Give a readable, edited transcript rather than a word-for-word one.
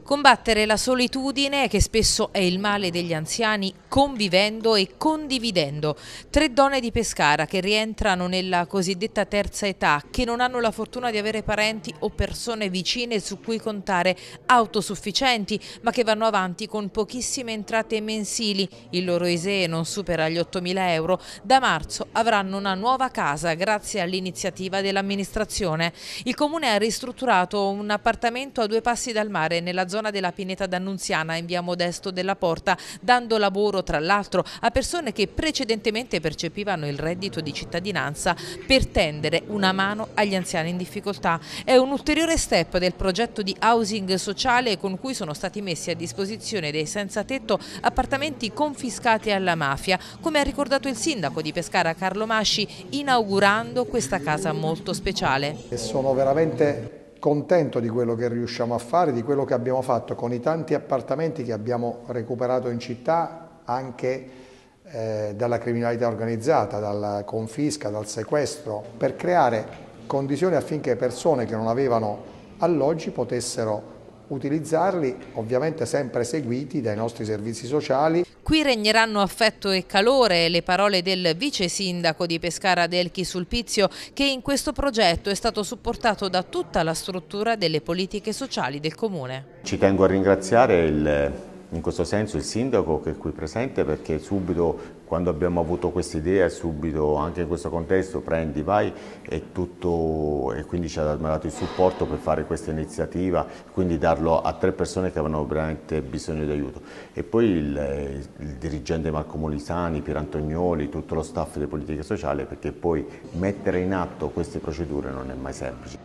Combattere la solitudine, che spesso è il male degli anziani, convivendo e condividendo. 3 donne di Pescara che rientrano nella cosiddetta terza età, che non hanno la fortuna di avere parenti o persone vicine su cui contare, autosufficienti, ma che vanno avanti con pochissime entrate mensili. Il loro ISEE non supera gli 8.000 euro. Da marzo avranno una nuova casa grazie all'iniziativa dell'amministrazione. Il comune ha ristrutturato un appartamento a 2 passi dal mare nella zona della Pineta d'Annunziana in via Modesto della Porta, dando lavoro tra l'altro a persone che precedentemente percepivano il reddito di cittadinanza per tendere una mano agli anziani in difficoltà. È un ulteriore step del progetto di housing sociale con cui sono stati messi a disposizione dei senza tetto appartamenti confiscati alla mafia, come ha ricordato il sindaco di Pescara Carlo Masci inaugurando questa casa molto speciale. E sono veramente contento di quello che riusciamo a fare, di quello che abbiamo fatto con i tanti appartamenti che abbiamo recuperato in città anche dalla criminalità organizzata, dalla confisca, dal sequestro, per creare condizioni affinché persone che non avevano alloggi potessero utilizzarli, ovviamente sempre seguiti dai nostri servizi sociali. Qui regneranno affetto e calore, le parole del vice sindaco di Pescara Delchi Sulpizio, che in questo progetto è stato supportato da tutta la struttura delle politiche sociali del comune. Ci tengo a ringraziare in questo senso il sindaco che è qui presente, perché subito quando abbiamo avuto questa idea, subito anche in questo contesto prendi, vai e quindi ci ha dato il supporto per fare questa iniziativa, quindi darlo a 3 persone che avevano veramente bisogno di aiuto. E poi il dirigente Marco Molisani, Pier Antonioli, tutto lo staff delle politiche sociali, perché poi mettere in atto queste procedure non è mai semplice.